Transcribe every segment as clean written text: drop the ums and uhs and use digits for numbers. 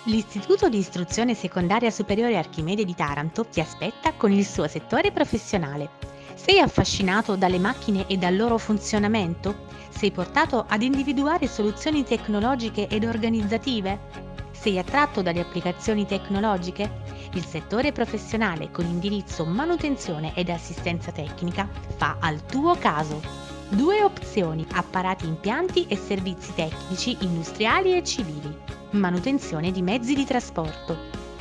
L'Istituto di Istruzione Secondaria Superiore Archimede di Taranto ti aspetta con il suo settore professionale. Sei affascinato dalle macchine e dal loro funzionamento? Sei portato ad individuare soluzioni tecnologiche ed organizzative? Sei attratto dalle applicazioni tecnologiche? Il settore professionale con indirizzo manutenzione ed assistenza tecnica fa al tuo caso. Due opzioni: apparati, impianti e servizi tecnici industriali e civili. Manutenzione di mezzi di trasporto.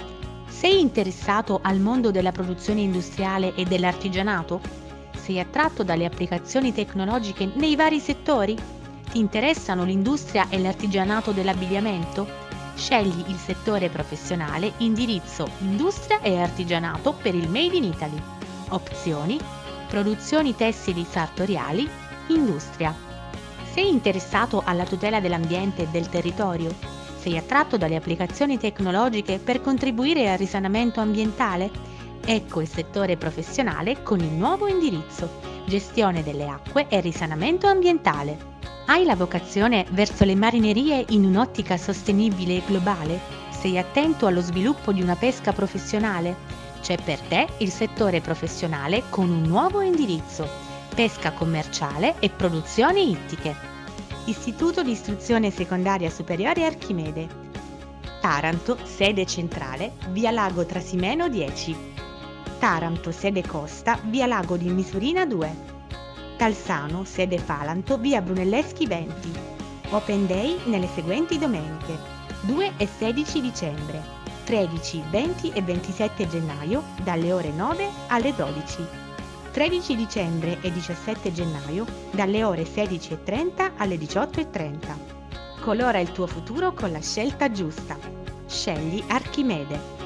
Sei interessato al mondo della produzione industriale e dell'artigianato? Sei attratto dalle applicazioni tecnologiche nei vari settori? Ti interessano l'industria e l'artigianato dell'abbigliamento? Scegli il settore professionale indirizzo industria e artigianato per il Made in Italy. Opzioni: produzioni tessili sartoriali, industria. Sei interessato alla tutela dell'ambiente e del territorio? Sei attratto dalle applicazioni tecnologiche per contribuire al risanamento ambientale? Ecco il settore professionale con il nuovo indirizzo: gestione delle acque e risanamento ambientale. Hai la vocazione verso le marinerie in un'ottica sostenibile e globale? Sei attento allo sviluppo di una pesca professionale? C'è per te il settore professionale con un nuovo indirizzo: pesca commerciale e produzioni ittiche. Istituto di Istruzione Secondaria Superiore Archimede. Taranto, sede centrale, via Lago Trasimeno 10. Taranto, sede Costa, via Lago di Misurina 2. Talsano, sede Falanto, via Brunelleschi 20. Open Day nelle seguenti domeniche: 2 e 16 dicembre, 13, 20 e 27 gennaio, dalle ore 9 alle 12. 13 dicembre e 17 gennaio, dalle ore 16:30 alle 18:30. Colora il tuo futuro con la scelta giusta. Scegli Archimede.